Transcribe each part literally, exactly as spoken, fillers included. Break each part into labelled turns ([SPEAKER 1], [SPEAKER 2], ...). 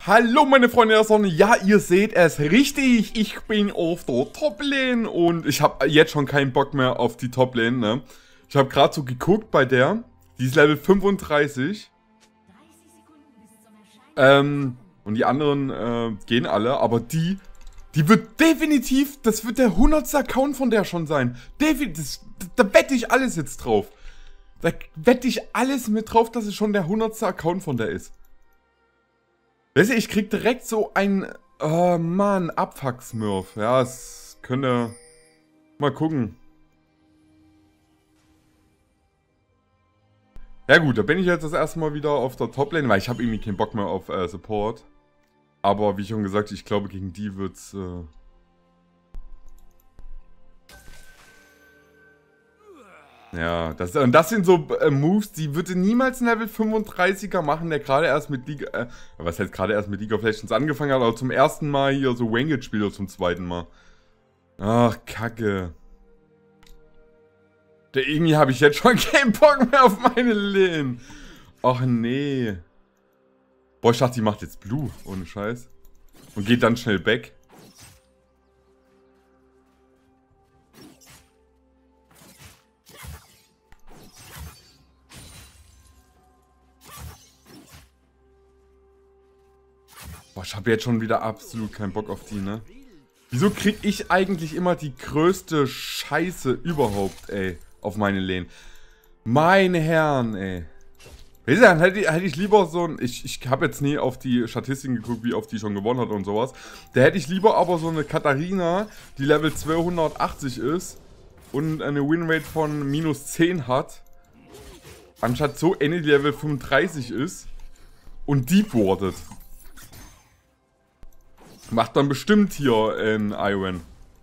[SPEAKER 1] Hallo meine Freunde der Sonne, ja ihr seht es richtig, ich bin auf der Top-Lane und ich habe jetzt schon keinen Bock mehr auf die Top-Lane, ne. Ich habe gerade so geguckt bei der, die ist Level fünfunddreißig. Ähm, und die anderen äh, gehen alle, aber die, die wird definitiv, das wird der hundertste Account von der schon sein. Definitiv, da, da wette ich alles jetzt drauf. Da wette ich alles mit drauf, dass es schon der hundertste Account von der ist. Weißt du, ich krieg direkt so ein, oh Mann, Abfuck-Smurf. Ja, es könnte, mal gucken. Ja gut, da bin ich jetzt das erste Mal wieder auf der Top-Lane, weil ich habe irgendwie keinen Bock mehr auf äh, Support. Aber wie schon gesagt, ich glaube gegen die wird's... Äh ja, das, und das sind so äh, Moves, die würde niemals ein Level fünfunddreißiger machen, der gerade erst mit League... Äh, was heißt gerade erst mit League of Legends angefangen hat, aber zum ersten Mal hier so Wanged spielt oder zum zweiten Mal. Ach, Kacke. Der, irgendwie habe ich jetzt schon keinen Bock mehr auf meine Lane. Ach nee. Boah, ich dachte, die macht jetzt Blue, ohne Scheiß. Und geht dann schnell back. Boah, ich habe jetzt schon wieder absolut keinen Bock auf die, ne? Wieso krieg ich eigentlich immer die größte Scheiße überhaupt, ey, auf meine Lane? Meine Herren, ey. Weißt du, dann hätte ich, hätte ich lieber so ein... Ich, ich habe jetzt nie auf die Statistiken geguckt, wie oft die schon gewonnen hat und sowas. Da hätte ich lieber aber so eine Katharina, die Level zweihundertachtzig ist und eine Winrate von minus zehn hat, anstatt so eine, die Level fünfunddreißig ist und deep wardet. Macht dann bestimmt hier in Iron.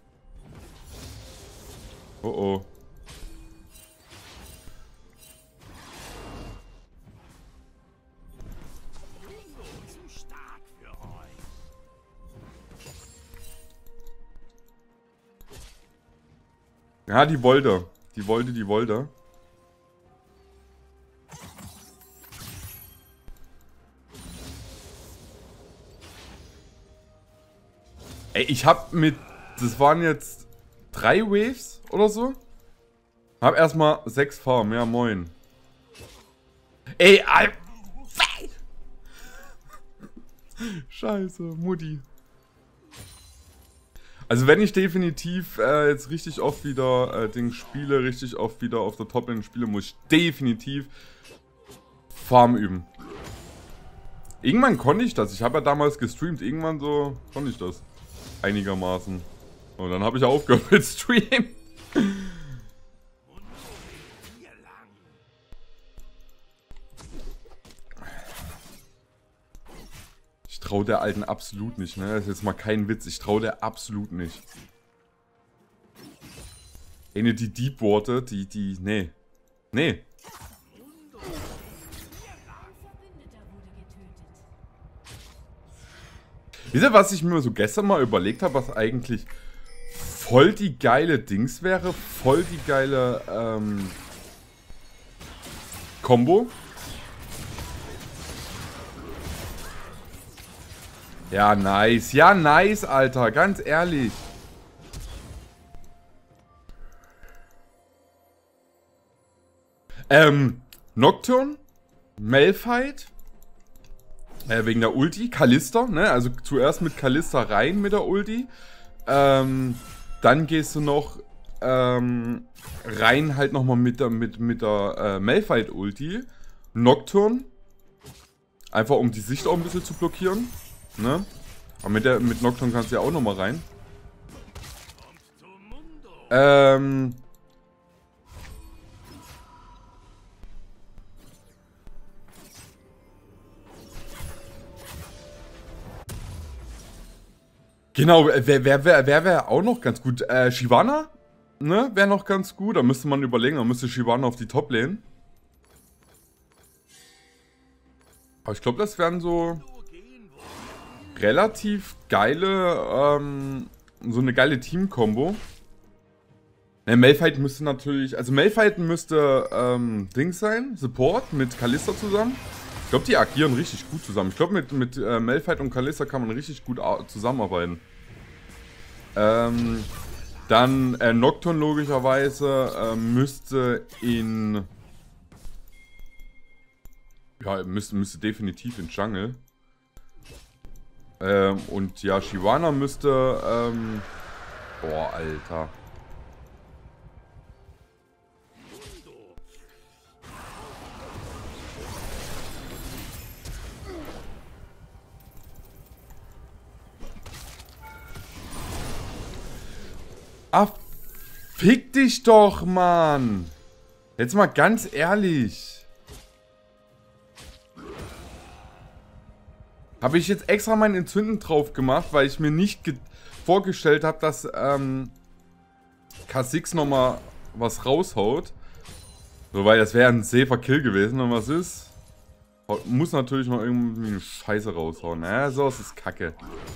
[SPEAKER 1] Oh oh. Ja, die wollte. Die wollte, die wollte. Ey, ich hab mit... Das waren jetzt drei Waves oder so. Hab erstmal sechs Farm. Ja, moin. Ey, Al... Scheiße, Mutti. Also wenn ich definitiv äh, jetzt richtig oft wieder äh, Ding spiele, richtig oft wieder auf der Top-Lane spiele, muss ich definitiv Farm üben. Irgendwann konnte ich das. Ich habe ja damals gestreamt. Irgendwann so konnte ich das. Einigermaßen. Und dann habe ich aufgehört mit Stream. Ich traue der Alten absolut nicht, ne? Das ist jetzt mal kein Witz. Ich traue der absolut nicht. Eine, die Deep Water, die, die, nee. Nee. Wisst ihr, was ich mir so gestern mal überlegt habe, was eigentlich voll die geile Dings wäre? Voll die geile, ähm, Combo? Ja, nice. Ja, nice, Alter. Ganz ehrlich. Ähm, Nocturne, Malphite, äh, wegen der Ulti, Kalista, ne, also zuerst mit Kalista rein mit der Ulti, ähm, dann gehst du noch, ähm, rein halt nochmal mit der, mit, mit der, äh, Malphite Ulti, Nocturne, einfach um die Sicht auch ein bisschen zu blockieren, ne, aber mit der, mit Nocturne kannst du ja auch nochmal rein, ähm, genau, wer wer wer wer wäre auch noch ganz gut? Äh, Shyvana, ne, wäre noch ganz gut. Da müsste man überlegen, da müsste Shyvana auf die Top-Lane. Aber ich glaube, das wären so relativ geile, ähm, so eine geile Team-Kombo. Ne, Malphite müsste natürlich, also Malphite müsste, ähm, Dings sein, Support mit Kalista zusammen. Ich glaube, die agieren richtig gut zusammen. Ich glaube, mit, mit äh, Malphite und Kalista kann man richtig gut zusammenarbeiten. Ähm, dann äh, Nocturne logischerweise äh, müsste in... Ja, müsste, müsste definitiv in Jungle. Ähm, und ja, Shyvana müsste... Ähm, boah, Alter. Ah, fick dich doch, Mann. Jetzt mal ganz ehrlich. Habe ich jetzt extra meinen Entzünden drauf gemacht, weil ich mir nicht vorgestellt habe, dass ähm, Kha'Zix nochmal was raushaut. So, weil das wäre ein safer Kill gewesen. Und was ist? Muss natürlich noch irgendwie eine Scheiße raushauen. Ja, sowas ist Kacke.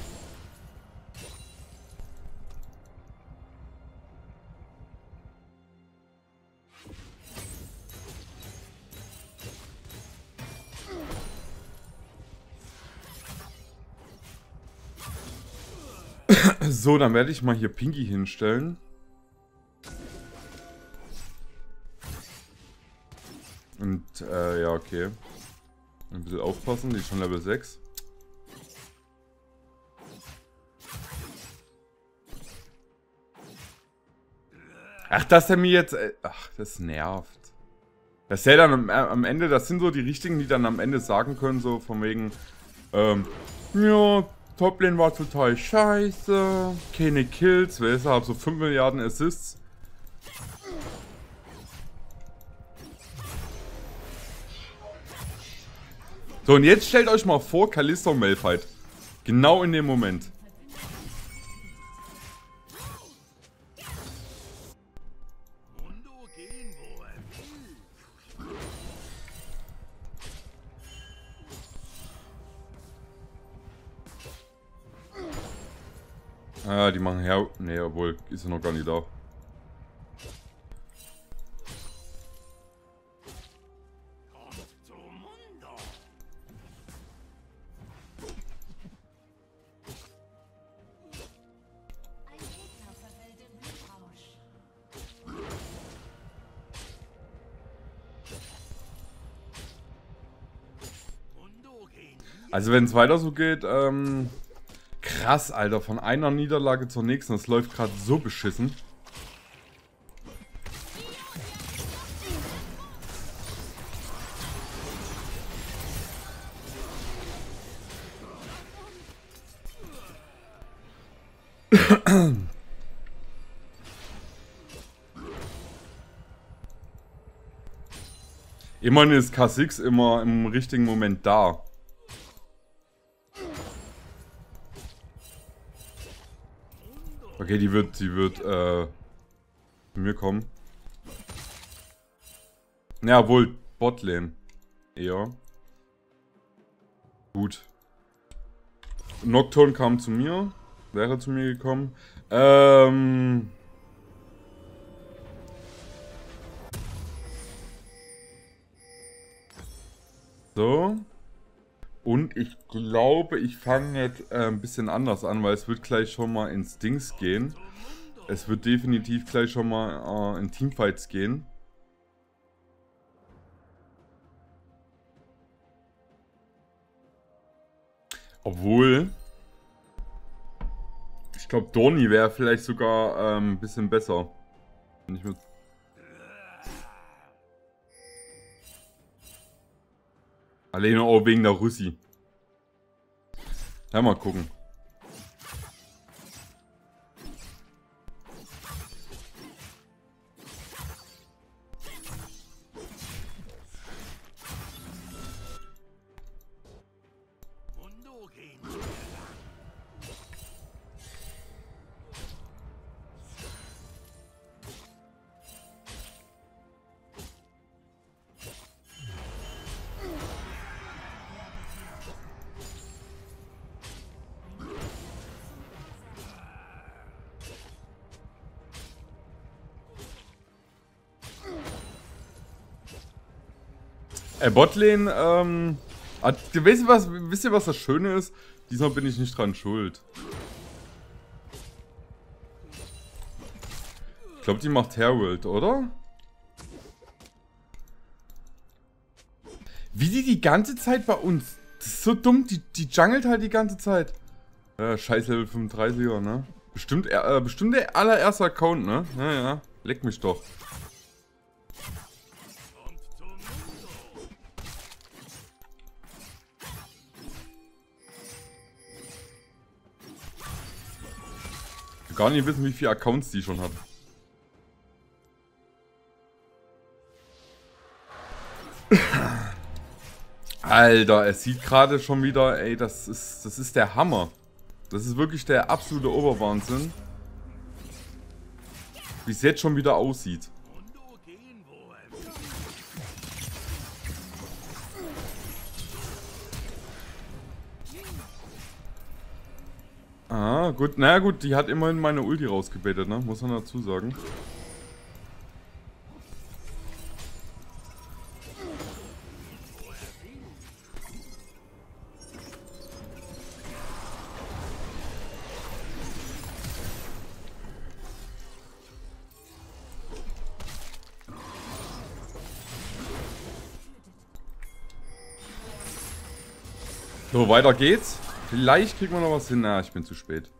[SPEAKER 1] So, dann werde ich mal hier Pinky hinstellen. Und, äh, ja, okay. Ein bisschen aufpassen, die ist schon Level sechs. Ach, dass er mir jetzt... Äh, ach, das nervt. Das ist ja dann am, am Ende, das sind so die Richtigen, die dann am Ende sagen können, so von wegen... Ähm, ja... Toplane war total scheiße. Keine Kills. Wer ist er? Hab so fünf Milliarden Assists. So, und jetzt stellt euch mal vor, Kalista und Malphite. Genau in dem Moment. Ah, die machen her... Ne, obwohl, ist er noch gar nicht da. Also wenn es weiter so geht, ähm... krass, Alter, von einer Niederlage zur nächsten, das läuft gerade so beschissen. Immerhin ist Kha'Zix immer im richtigen Moment da. Okay, die wird, die wird, äh, zu mir kommen. Ja, wohl, Botlane. Eher. Gut. Nocturne kam zu mir. Wäre zu mir gekommen. Ähm... So. Und ich glaube, ich fange jetzt äh, ein bisschen anders an, weil es wird gleich schon mal ins Dings gehen. Es wird definitiv gleich schon mal äh, in Teamfights gehen. Obwohl, ich glaube, Dorni wäre vielleicht sogar ähm, ein bisschen besser. Wenn ich mit Alleine auch wegen der Russi. Ja, mal gucken. Äh, Botlane, ähm, Ah, wisst ihr, was, wisst ihr, was das Schöne ist? Diesmal bin ich nicht dran schuld. Ich glaube, die macht Herald, oder? Wie die die ganze Zeit bei uns. Das ist so dumm, die, die jungelt halt die ganze Zeit. Ja, scheiß Level fünfunddreißiger, ne? Bestimmt, äh, bestimmt der allererste Account, ne? Ja, ja. Leck mich doch. Ich will gar nicht wissen, wie viele Accounts die schon hat. Alter, es sieht gerade schon wieder, ey, das ist, das ist der Hammer. Das ist wirklich der absolute Oberwahnsinn. Wie es jetzt schon wieder aussieht. Ah, gut, naja gut, die hat immerhin meine Ulti rausgebetet, ne? Muss man dazu sagen. So, weiter geht's. Vielleicht kriegen wir noch was hin. Na, ich bin zu spät.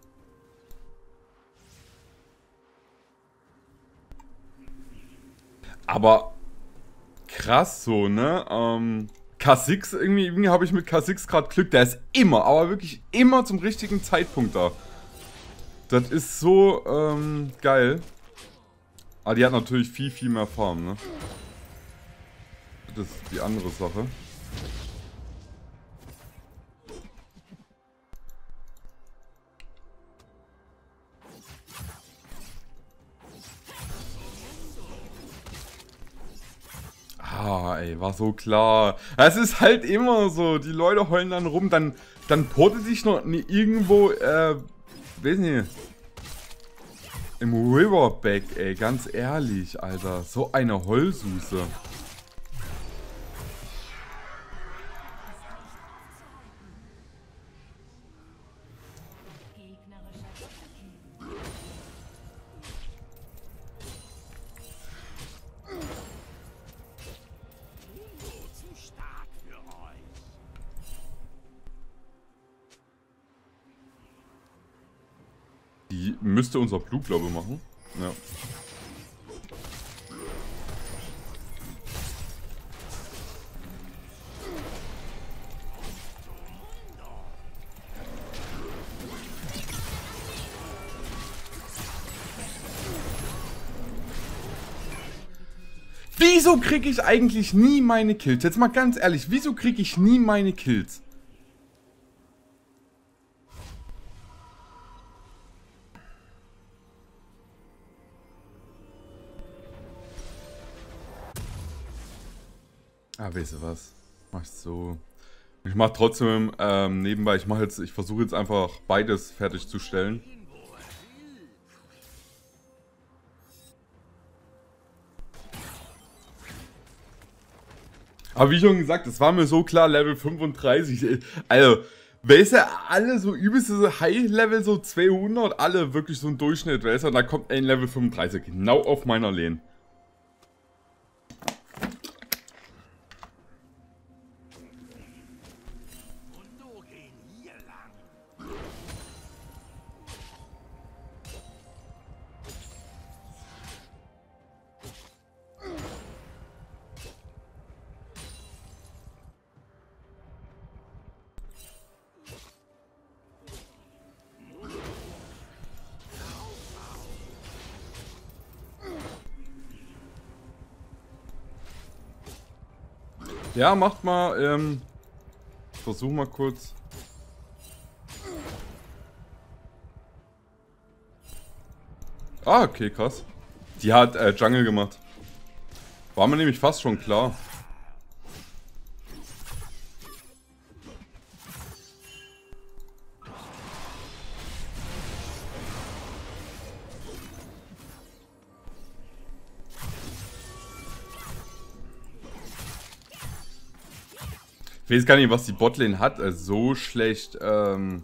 [SPEAKER 1] Aber krass so, ne? Ähm, K sechs, irgendwie, irgendwie habe ich mit K sechs gerade Glück. Der ist immer, aber wirklich immer zum richtigen Zeitpunkt da. Das ist so ähm, geil. Aber die hat natürlich viel, viel mehr Farm, ne? Das ist die andere Sache. Ah, ey, war so klar. Es ist halt immer so, die Leute heulen dann rum, dann, dann portet sich noch irgendwo, äh, weiß nicht, im Riverback, ey, ganz ehrlich, Alter. So eine Heulsuse. Die müsste unser Blut, glaube ich, machen. Ja. Wieso kriege ich eigentlich nie meine Kills? Jetzt mal ganz ehrlich, wieso kriege ich nie meine Kills? Ah, weißt du was? Mach ich so. Ich mach trotzdem ähm, nebenbei, ich mache jetzt, ich versuche jetzt einfach beides fertigzustellen. Aber wie schon gesagt, es war mir so klar, Level fünfunddreißig. Also, weißt du, alle so übelste High-Level, so zweihundert, alle wirklich so ein Durchschnitt, weißt du, und da kommt ein Level fünfunddreißig, genau auf meiner Lane. Ja, macht mal, ähm, versuch mal kurz. Ah, okay, krass. Die hat äh, Jungle gemacht. War mir nämlich fast schon klar. Ich weiß gar nicht, was die Botlane hat. Also so schlecht, ähm...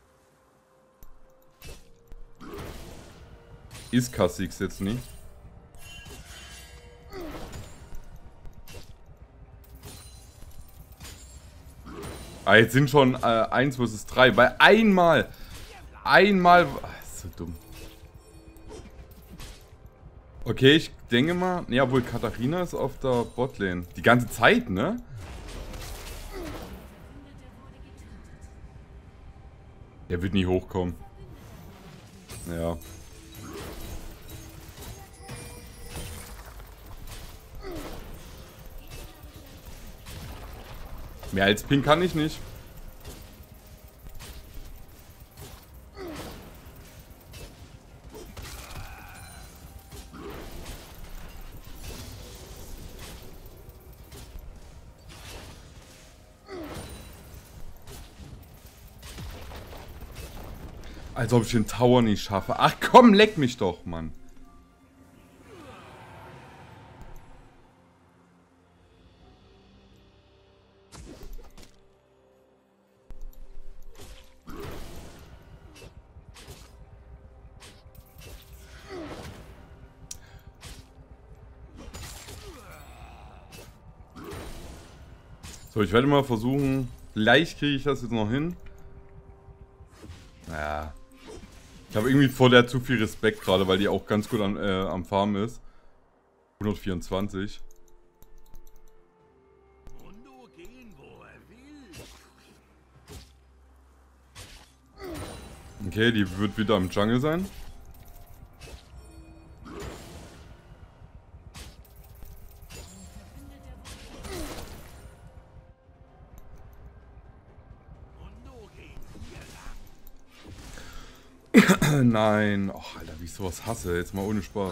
[SPEAKER 1] ist Kha'Zix jetzt nicht. Ah, jetzt sind schon äh, eins versus drei. Weil einmal... Einmal... Ach, ist so dumm. Okay, ich denke mal... Ja, wohl Katharina ist auf der Botlane. Die ganze Zeit, ne? Der wird nie hochkommen. Ja. Mehr als Pink kann ich nicht. Als ob ich den Tower nicht schaffe. Ach komm, leck mich doch, Mann. So, ich werde mal versuchen. Vielleicht kriege ich das jetzt noch hin. Naja. Ich habe irgendwie vor der zu viel Respekt gerade, weil die auch ganz gut an, äh, am Farm ist. hundertvierundzwanzig. Okay, die wird wieder im Jungle sein. Nein. Och, Alter, wie ich sowas hasse. Jetzt mal ohne Spaß.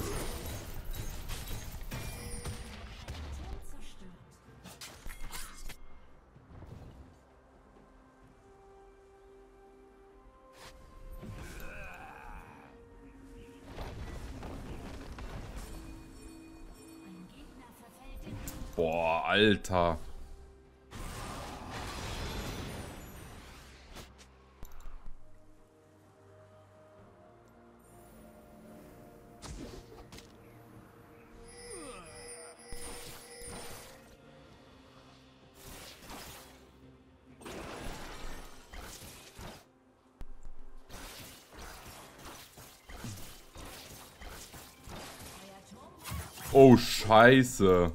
[SPEAKER 1] Boah, Alter. Oh, Scheiße.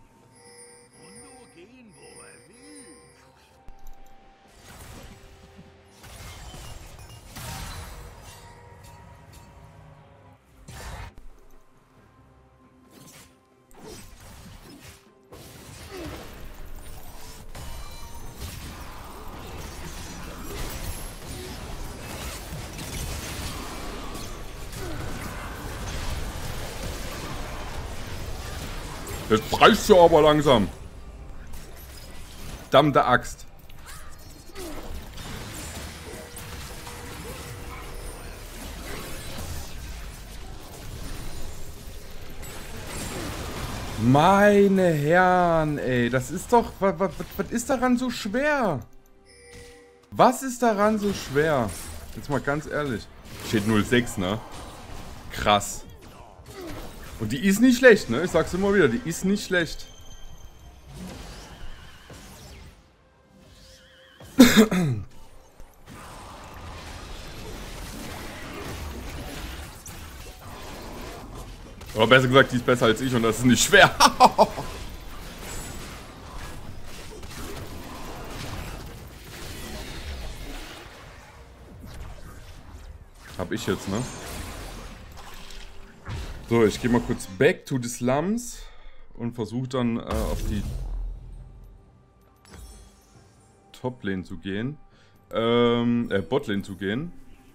[SPEAKER 1] Jetzt reicht's ja aber langsam. Verdammte Axt. Meine Herren, ey. Das ist doch... Was, was, was ist daran so schwer? Was ist daran so schwer? Jetzt mal ganz ehrlich. Steht null sechs, ne? Krass. Und die ist nicht schlecht, ne? Ich sag's immer wieder, die ist nicht schlecht. Oder besser gesagt, die ist besser als ich und das ist nicht schwer. Hab ich jetzt, ne? So, ich gehe mal kurz back to the slums und versuche dann äh, auf die Top-Lane zu gehen. Ähm, äh, Bot-Lane zu gehen.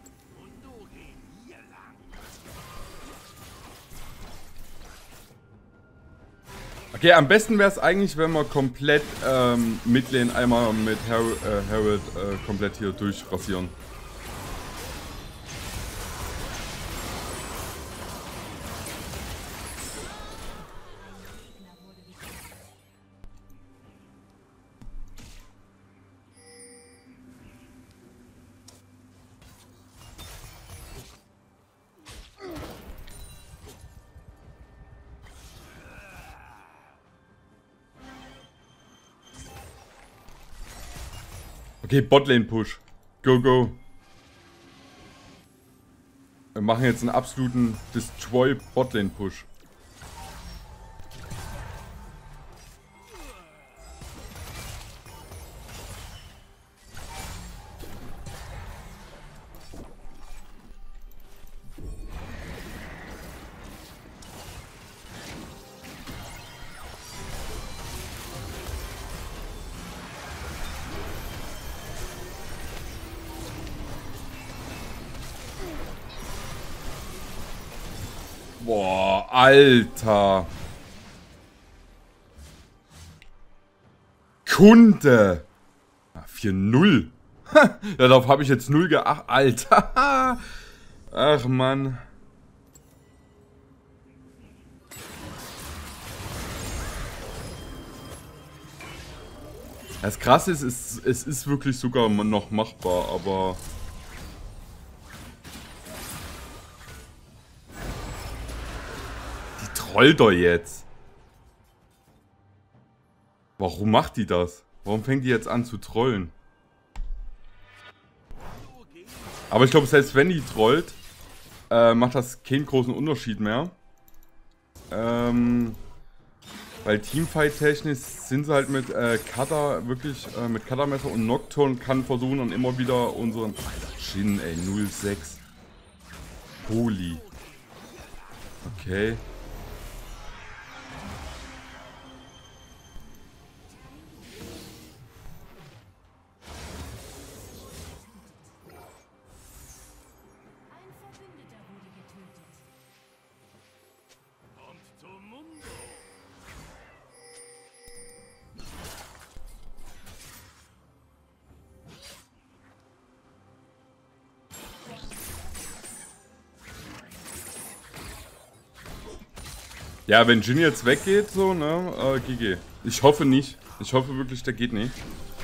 [SPEAKER 1] Okay, am besten wäre es eigentlich, wenn wir komplett ähm, Midlane einmal mit Har äh, Harold äh, komplett hier durchrasieren. Okay, Botlane Push. Go, go. Wir machen jetzt einen absoluten Destroy Botlane Push. Boah, Alter. Kunde. vier null. Darauf habe ich jetzt null geachtet. Alter. Ach, Mann. Das Krasse ist, es, es ist wirklich sogar noch machbar, aber... Trollt doch jetzt. Warum macht die das? Warum fängt die jetzt an zu trollen? Aber ich glaube, selbst wenn die trollt, äh, macht das keinen großen Unterschied mehr. Ähm, weil Teamfight-technisch sind sie halt mit äh, Cutter, wirklich äh, mit Cuttermesser und Nocturne kann versuchen dann immer wieder unseren... Alter, Jhin, ey, null sechs. Holy. Okay. Ja, wenn Jhin jetzt weggeht, so, ne, äh, G G. Ich hoffe nicht. Ich hoffe wirklich, der geht nicht.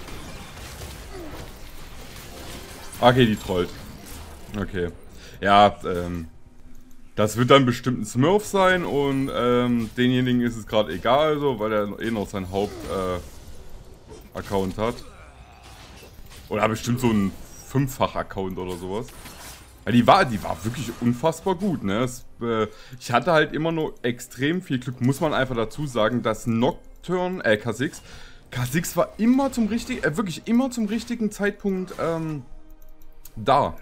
[SPEAKER 1] Okay, die trollt. Okay. Ja, ähm, das wird dann bestimmt ein Smurf sein und ähm, denjenigen ist es gerade egal, so, weil er eh noch sein Haupt-Account äh, hat. Oder bestimmt so ein Fünffach-Account oder sowas. Ja, die war, die war wirklich unfassbar gut, ne? Es, äh, ich hatte halt immer nur extrem viel Glück, muss man einfach dazu sagen, dass Nocturne, äh, Kha'Zix, Kha'Zix war immer zum richtigen, äh, wirklich immer zum richtigen Zeitpunkt, ähm, da.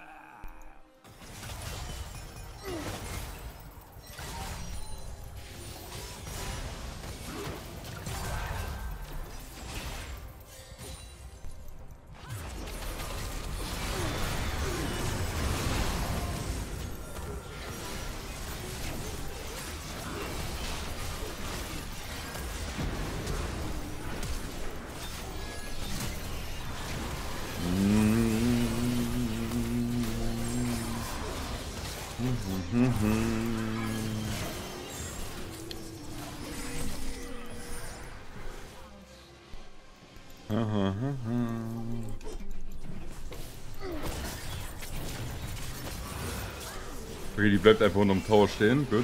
[SPEAKER 1] Okay, die bleibt einfach unterm Tower stehen, gut.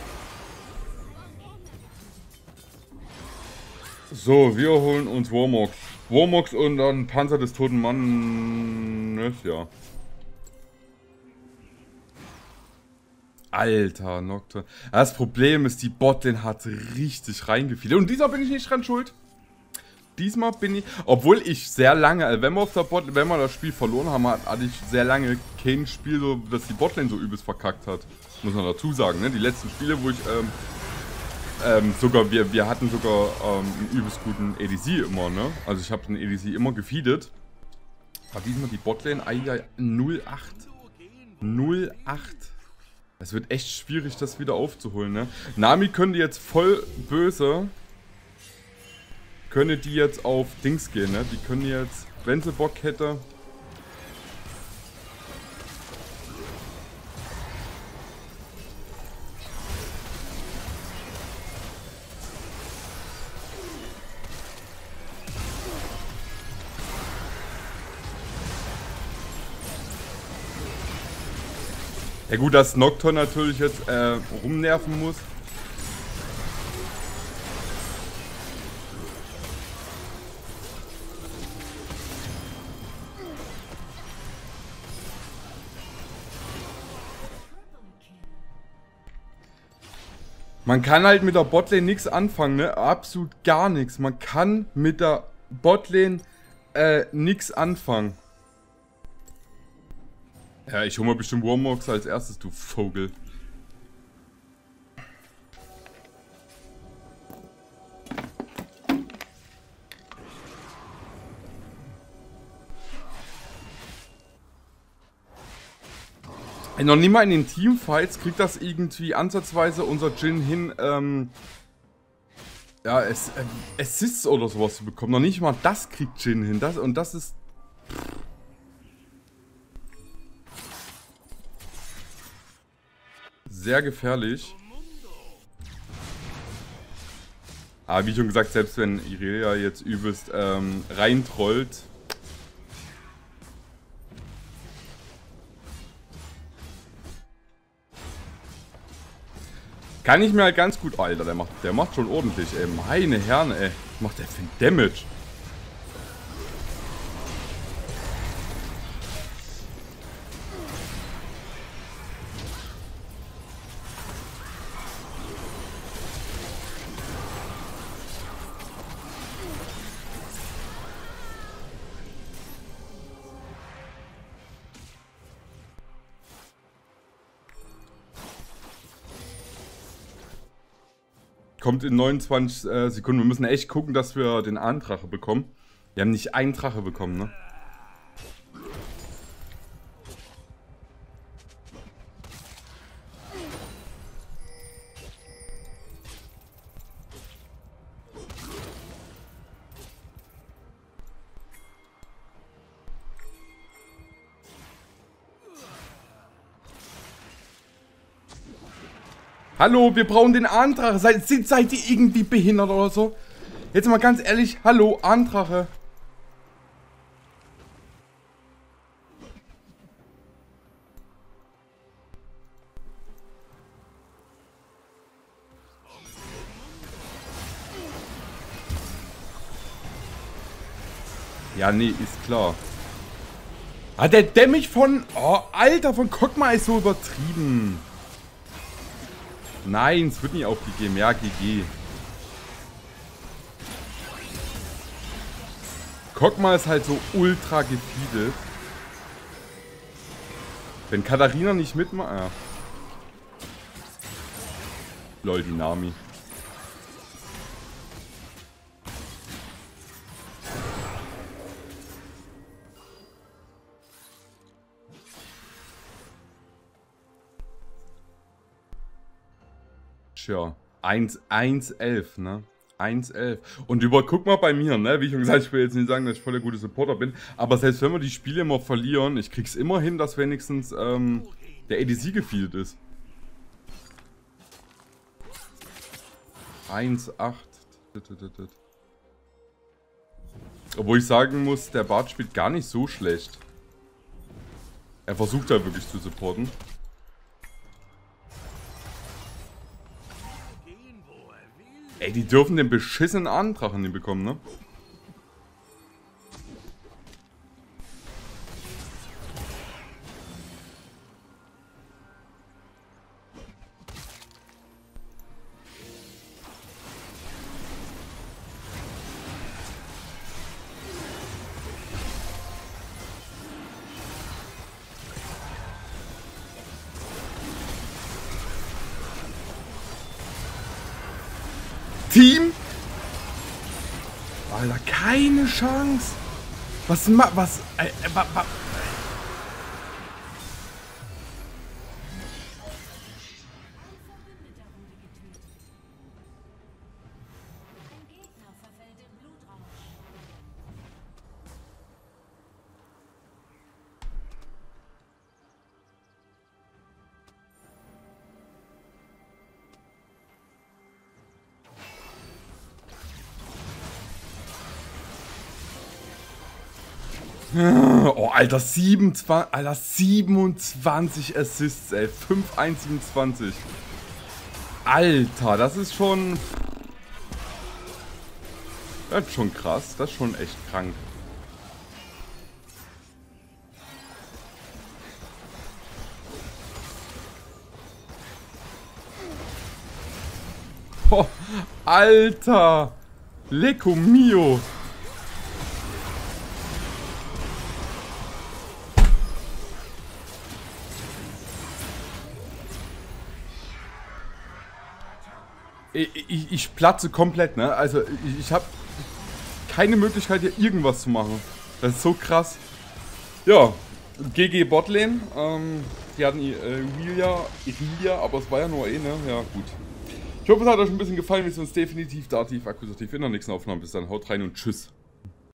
[SPEAKER 1] So, wir holen uns Warmox. Warmox und dann Panzer des toten Mannes, ja. Alter, Nocturne. Das Problem ist, die Botlane hat richtig reingefiedert. Und diesmal bin ich nicht dran schuld. Diesmal bin ich, obwohl ich sehr lange, also wenn wir auf der Bot, wenn wir das Spiel verloren haben, hatte ich sehr lange kein Spiel, so, dass die Botlane so übelst verkackt hat. Muss man dazu sagen, ne? Die letzten Spiele, wo ich, ähm, ähm, sogar, wir, wir hatten sogar ähm, einen übelst guten A D C immer, ne? Also ich habe den A D C immer gefeedet. Aber diesmal die Botlane, ai, ai, null acht. null acht. Es wird echt schwierig, das wieder aufzuholen, ne? Nami könnte jetzt voll böse... Könnte die jetzt auf Dings gehen, ne? Die können jetzt, wenn sie Bock hätte... Ja gut, dass Nocturne natürlich jetzt äh, rumnerven muss. Man kann halt mit der Botlane nichts anfangen, ne? Absolut gar nichts. Man kann mit der Botlane äh, nichts anfangen. Ja, ich hole mal bestimmt Warmox als erstes, du Vogel. Noch nie mal in den Teamfights kriegt das irgendwie ansatzweise unser Jhin hin, ähm, ja, es, äh, Assists oder sowas zu bekommen. Noch nicht mal das kriegt Jhin hin. Das, und das ist... sehr gefährlich. Aber wie schon gesagt, selbst wenn Irelia jetzt übelst ähm, reintrollt... kann ich mir halt ganz gut... Alter, der macht, der macht schon ordentlich, ey. Meine Herren, ey. Was macht der für ein Damage? Kommt in neunundzwanzig äh, Sekunden. Wir müssen echt gucken, dass wir den Ahndrache bekommen. Wir haben nicht einen Drache bekommen, ne? Hallo, wir brauchen den Ahndrache. Seid, seid ihr irgendwie behindert oder so? Jetzt mal ganz ehrlich, hallo, Ahndrache. Ja, nee, ist klar. Ah, der Damage von... Oh, Alter, von Kog'Maw ist so übertrieben. Nein, es wird nicht aufgegeben. Ja, G G. Kog'Maw ist halt so ultra gefeedet. Wenn Katharina nicht mitmacht... Ja. Lol, die Nami. Tja, eins elf, ne? eins elf. Und über, guck mal bei mir, ne? Wie ich schon gesagt, ich will jetzt nicht sagen, dass ich voll der gute Supporter bin. Aber selbst wenn wir die Spiele immer verlieren, ich krieg's immer hin, dass wenigstens ähm, der A D C gefeedet ist. eins acht. Obwohl ich sagen muss, der Bart spielt gar nicht so schlecht. Er versucht da wirklich zu supporten. Ey, die dürfen den beschissenen Ahndrachen nicht bekommen, ne? Team? Alter, keine Chance. Was ma... Was... Äh, äh, wa, wa. Oh, Alter, siebenundzwanzig, Alter, siebenundzwanzig Assists, ey. fünf eins siebenundzwanzig. Alter, das ist schon... Das ist schon krass. Das ist schon echt krank. Oh, Alter! Lecco mio! Ich, ich, ich platze komplett, ne? Also ich, ich habe keine Möglichkeit hier irgendwas zu machen. Das ist so krass. Ja, G G Botlane. Ähm, die hatten äh, Irelia, Irelia, aber es war ja nur eh, ne? Ja, gut. Ich hoffe, es hat euch ein bisschen gefallen. Wir sehen uns definitiv dativ, akkusativ in der nächsten Aufnahme. Bis dann, haut rein und tschüss.